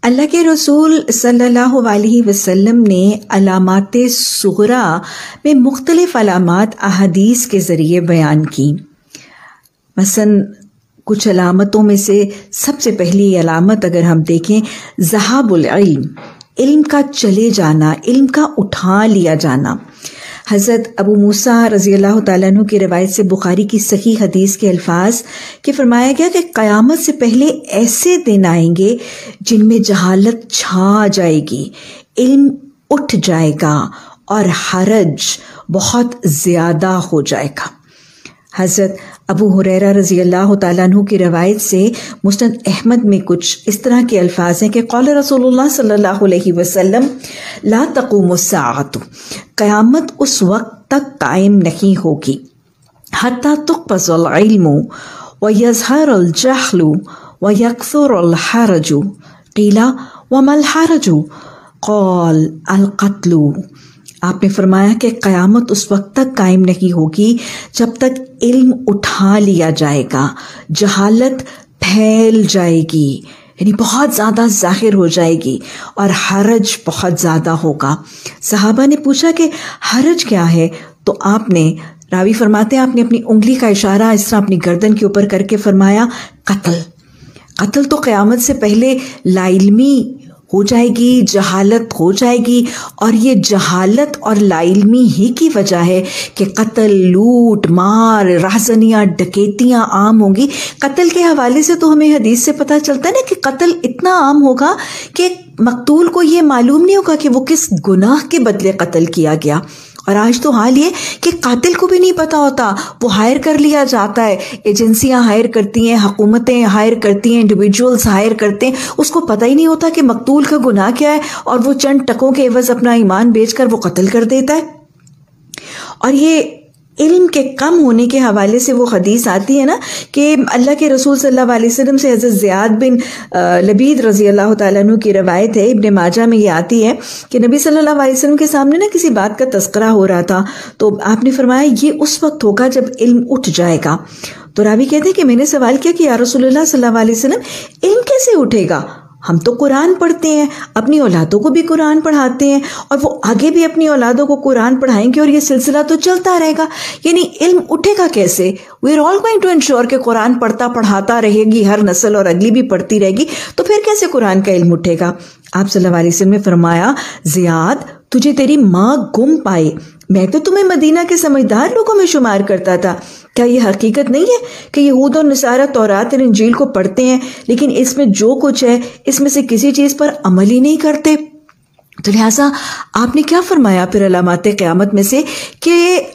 اللہ کے رسول صلی اللہ علیہ وسلم نے علامات صغرا میں مختلف علامات احادیث کے ذریعے بیان کی۔ مثلا کچھ علامتوں میں سے سب سے پہلی علامت اگر ہم دیکھیں، ذہاب العلم، علم کا چلے جانا، علم کا اٹھا لیا جانا۔ حضرت ابو موسیٰ رضی اللہ تعالیٰ عنہ کی روایت سے بخاری کی صحیح حدیث کے الفاظ کہ فرمایا گیا کہ قیامت سے پہلے ایسے دن آئیں گے جن میں جہالت چھا جائے گی، علم اٹھ جائے گا اور حرج بہت زیادہ ہو جائے گا۔ حضرت ابو ہریرہ رضی اللہ تعالیٰ عنہ کی روایت سے مسند احمد میں کچھ اس طرح کے الفاظ ہیں کہ قال رسول اللہ صلی اللہ علیہ وسلم لا تقوم الساعۃ، قیامت اس وقت تک قائم نہیں ہوگی حتی تقبض العلم ویظہر الجہل ویکثر الحرج، قیل وما الحرج قال القتل۔ آپ نے فرمایا کہ قیامت اس وقت تک قائم نہیں ہوگی جب تک علم اٹھا لیا جائے گا، جہالت پھیل جائے گی، یعنی بہت زیادہ ظاہر ہو جائے گی، اور حرج بہت زیادہ ہوگا۔ صحابہ نے پوچھا کہ حرج کیا ہے؟ تو آپ نے، راوی فرماتے ہیں، آپ نے اپنی انگلی کا اشارہ اس طرح اپنی گردن کے اوپر کر کے فرمایا قتل۔ قتل تو قیامت سے پہلے لا علمی ہو جائے گی، جہالت ہو جائے گی، اور یہ جہالت اور لا علمی ہی کی وجہ ہے کہ قتل، لوٹ مار، رہزنیاں، ڈکیتیاں عام ہوں گی۔ قتل کے حوالے سے تو ہمیں حدیث سے پتہ چلتا ہے نا کہ قتل اتنا عام ہوگا کہ مقتول کو یہ معلوم نہیں ہوگا کہ وہ کس گناہ کے بدلے قتل کیا گیا۔ اور آج تو حال یہ کہ قاتل کو بھی نہیں پتا ہوتا، وہ ہائر کر لیا جاتا ہے، ایجنسیاں ہائر کرتی ہیں، حکومتیں ہائر کرتی ہیں، انڈیویجولز ہائر کرتے ہیں، اس کو پتہ ہی نہیں ہوتا کہ مقتول کا گناہ کیا ہے، اور وہ چند ٹکوں کے عوض اپنا ایمان بیچ کر وہ قتل کر دیتا ہے۔ اور یہ علم کے کم ہونے کے حوالے سے وہ حدیث آتی ہے نا کہ اللہ کے رسول صلی اللہ علیہ وسلم سے حضرت زیاد بن لبید رضی اللہ تعالیٰ عنہ کی روایت ہے، ابن ماجہ میں یہ آتی ہے کہ نبی صلی اللہ علیہ وسلم کے سامنے نا کسی بات کا تذکرہ ہو رہا تھا، تو آپ نے فرمایا یہ اس وقت ہوگا جب علم اٹھ جائے گا۔ تو راوی کہتے ہیں کہ میں نے سوال کیا کہ یا رسول اللہ صلی اللہ علیہ وسلم علم کیسے اٹھے گا؟ ہم تو قرآن پڑھتے ہیں، اپنی اولادوں کو بھی قرآن پڑھاتے ہیں، اور وہ آگے بھی اپنی اولادوں کو قرآن پڑھائیں گے، اور یہ سلسلہ تو چلتا رہے گا، یعنی علم اٹھے گا کیسے؟ We are all going to ensure کہ قرآن پڑھاتا رہے گی ہر نسل، اور اگلی بھی پڑھتی رہے گی، تو پھر کیسے قرآن کا علم اٹھے گا؟ آپ صلی اللہ علیہ وسلم نے فرمایا زیاد تجھے تیری ماں گم پائے، میں تو تمہیں مدینہ کے سمجھدار لوگوں میں شمار کرتا تھا۔ کیا یہ حقیقت نہیں ہے کہ یہود اور نصارہ تورات اور انجیل کو پڑھتے ہیں لیکن اس میں جو کچھ ہے اس میں سے کسی چیز پر عمل ہی نہیں کرتے؟ تو لہٰذا آپ نے کیا فرمایا پھر علامات قیامت میں سے کہ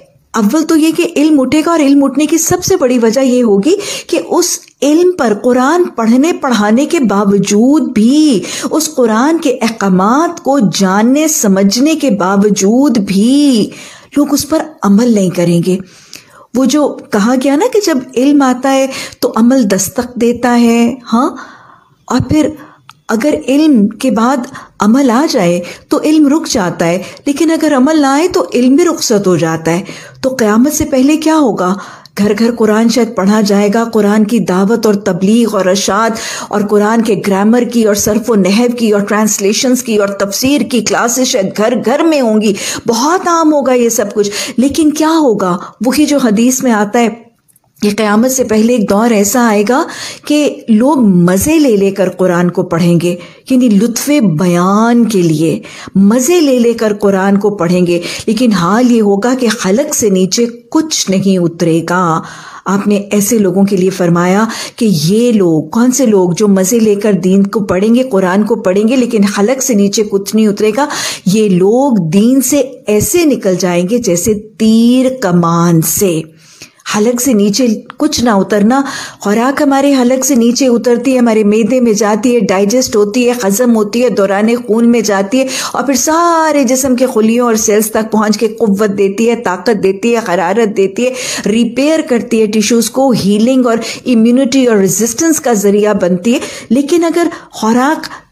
اول تو یہ کہ علم اٹھے گا، اور علم اٹھنے کی سب سے بڑی وجہ یہ ہوگی کہ اس علم پر قرآن پڑھنے پڑھانے کے باوجود بھی، اس قرآن کے احکامات کو جاننے سمجھنے کے باوجود بھی لوگ اس پر عمل نہیں کریں گے۔ وہ جو کہا گیا نا کہ جب علم آتا ہے تو عمل دستک دیتا ہے، ہاں، اور پھر اگر علم کے بعد عمل آ جائے تو علم رک جاتا ہے، لیکن اگر عمل نہ آئے تو علم بھی رخصت ہو جاتا ہے۔ تو قیامت سے پہلے کیا ہوگا؟ گھر گھر قرآن شاید پڑھا جائے گا، قرآن کی دعوت اور تبلیغ اور ارشاد، اور قرآن کے گرامر کی اور صرف و نحو کی اور ٹرانسلیشنز کی اور تفسیر کی کلاسز شاید گھر گھر میں ہوں گی، بہت عام ہوگا یہ سب کچھ۔ لیکن کیا ہوگا؟ وہی جو حدیث میں آتا ہے کہ قیامت سے پہلے ایک دور ایسا آئے گا کہ لوگ مزے لے لے کر قرآن کو پڑھیں گے، یعنی لطف بیان کے لیے مزے لے لے کر قرآن کو پڑھیں گے، لیکن حال یہ ہوگا کہ خلق سے نیچے کچھ نہیں اترے گا۔ آپ نے ایسے لوگوں کے لیے فرمایا کہ یہ لوگ، کون سے لوگ؟ جو مزے لے کر دین کو پڑھیں گے، قرآن کو پڑھیں گے، لیکن خلق سے نیچے کچھ نہیں اترے گا۔ یہ لوگ دین سے ایسے نکل جائیں گے جیسے تیر کمان سے، حلق سے نیچے کچھ نہ اترنا۔ خوراک ہمارے حلق سے نیچے اترتی ہے، ہمارے معدے میں جاتی ہے، ڈائجسٹ ہوتی ہے، ہضم ہوتی ہے، دوران خون میں جاتی ہے، اور پھر سارے جسم کے خلیوں اور سیلز تک پہنچ کے قوت دیتی ہے، طاقت دیتی ہے، حرارت دیتی ہے، ریپیئر کرتی ہے ٹیشوز کو، ہیلنگ اور امیونٹی اور ریزسٹنس کا ذریعہ بنتی ہے۔ لیکن اگر خوراک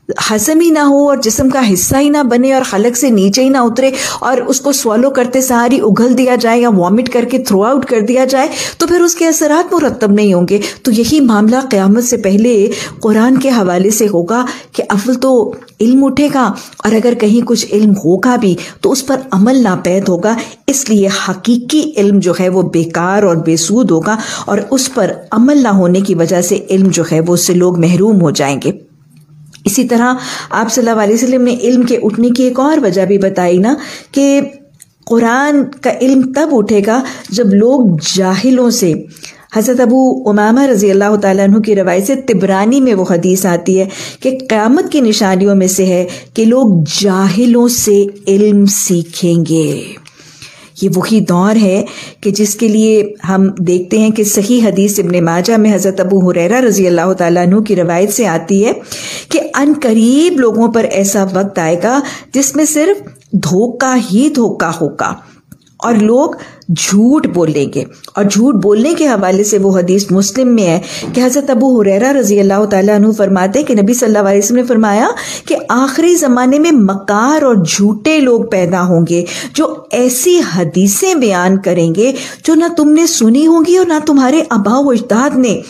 ہضم ہی نہ ہو اور جسم کا حصہ ہی نہ بنے اور حلق سے نیچے ہی نہ اترے اور اس کو سوالو کرتے ساری اگل دیا جائے یا وامٹ کر کے تھرو آؤٹ کر دیا جائے تو پھر اس کے اثرات مرتب نہیں ہوں گے. تو یہی معاملہ قیامت سے پہلے قرآن کے حوالے سے ہوگا کہ اول تو علم اٹھے گا اور اگر کہیں کچھ علم ہوگا بھی تو اس پر عمل ناپید ہوگا. اس لیے حقیقی علم جو ہے وہ بیکار اور بے سود ہوگا اور اس پر عمل نہ ہونے کی وجہ سے علم جو ہے وہ اس سے لوگ محروم ہو جائیں گے. اسی طرح آپ صلی اللہ علیہ وسلم نے علم کے اٹھنے کی ایک اور وجہ بھی بتائی نا کہ قرآن کا علم تب اٹھے گا جب لوگ جاہلوں سے. حضرت ابو امامہ رضی اللہ تعالیٰ عنہ کی روایت سے طبرانی میں وہ حدیث آتی ہے کہ قیامت کی نشانیوں میں سے ہے کہ لوگ جاہلوں سے علم سیکھیں گے. یہ وہی دور ہے کہ جس کے لیے ہم دیکھتے ہیں کہ صحیح حدیث ابن ماجہ میں حضرت ابو ہریرہ رضی اللہ تعالیٰ عنہ کی روایت سے آتی ہے کہ ان قریب لوگوں پر ایسا وقت آئے گا جس میں صرف دھوکہ ہی دھوکہ ہوگا اور لوگ جھوٹ بولیں گے. اور جھوٹ بولنے کے حوالے سے وہ حدیث مسلم میں ہے کہ حضرت ابو ہریرہ رضی اللہ تعالیٰ عنہ فرماتے ہیں کہ نبی صلی اللہ علیہ وسلم نے فرمایا کہ آخری زمانے میں مکار اور جھوٹے لوگ پیدا ہوں گے جو ایسی حدیثیں بیان کریں گے جو نہ تم نے سنی ہوں گی اور نہ تمہارے آباء و اجداد نے.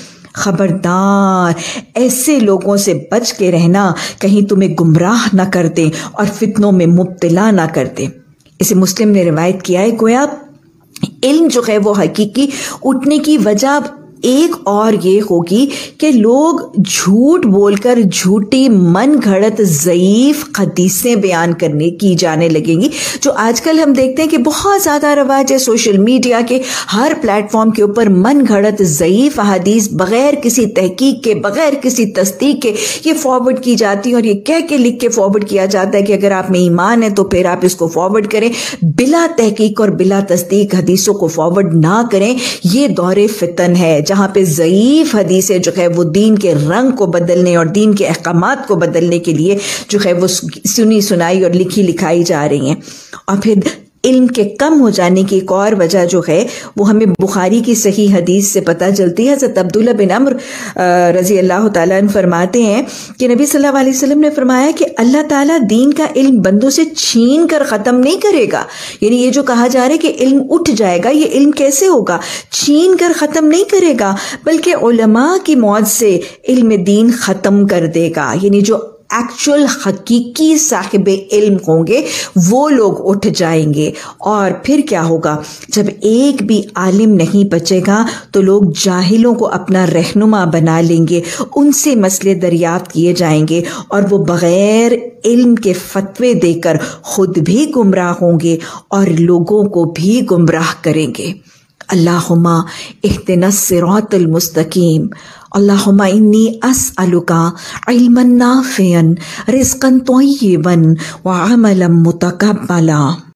خبردار ایسے لوگوں سے بچ کے رہنا کہیں تمہیں گمراہ نہ کر دیں اور فتنوں میں مبتلا نہ کر دیں. اسے مسلم نے روایت کیا ہے. گویا علم جو ہے وہ حقیقی اٹھنے کی وجہ ایک اور یہ ہوگی کہ لوگ جھوٹ بول کر جھوٹی من گھڑت ضعیف حدیثیں بیان کرنے کی جانے لگیں گی جو آج کل ہم دیکھتے ہیں کہ بہت زیادہ رواج ہے سوشل میڈیا کے ہر پلیٹ فارم کے اوپر من گھڑت ضعیف احادیث بغیر کسی تحقیق کے بغیر کسی تصدیق کے یہ فارورڈ کی جاتی ہیں اور یہ کہہ کے لکھ کے فارورڈ کیا جاتا ہے کہ اگر آپ میں ایمان ہے تو پھر آپ اس کو فارورڈ کریں. بلا تحقیق اور بلا تصدیق حدیثوں کو فارورڈ نہ کریں. یہ دور فتن ہے جہاں پہ ضعیف حدیثیں جو ہے وہ دین کے رنگ کو بدلنے اور دین کے احکامات کو بدلنے کے لیے جو ہے وہ سنی سنائی اور لکھی لکھائی جا رہی ہیں. اور پھر علم کے کم ہو جانے کی ایک اور وجہ جو ہے وہ ہمیں بخاری کی صحیح حدیث سے پتہ چلتی ہے. حضرت عبداللہ بن عمر رضی اللہ تعالیٰ عنہ فرماتے ہیں کہ نبی صلی اللہ علیہ وسلم نے فرمایا کہ اللہ تعالیٰ دین کا علم بندوں سے چھین کر ختم نہیں کرے گا. یعنی یہ جو کہا جا رہا ہے کہ علم اٹھ جائے گا, یہ علم کیسے ہوگا؟ چھین کر ختم نہیں کرے گا بلکہ علماء کی موت سے علم دین ختم کر دے گا. یعنی جو ایکچول حقیقی صاحب علم ہوں گے وہ لوگ اٹھ جائیں گے. اور پھر کیا ہوگا؟ جب ایک بھی عالم نہیں بچے گا تو لوگ جاہلوں کو اپنا رہنما بنا لیں گے, ان سے مسئلے دریافت کیے جائیں گے اور وہ بغیر علم کے فتوے دے کر خود بھی گمراہ ہوں گے اور لوگوں کو بھی گمراہ کریں گے. اللہم اہدنا الصراط المستقیم. اللہم انی اسألک علما نافعا رزقا طیبا وعملا متقبلا.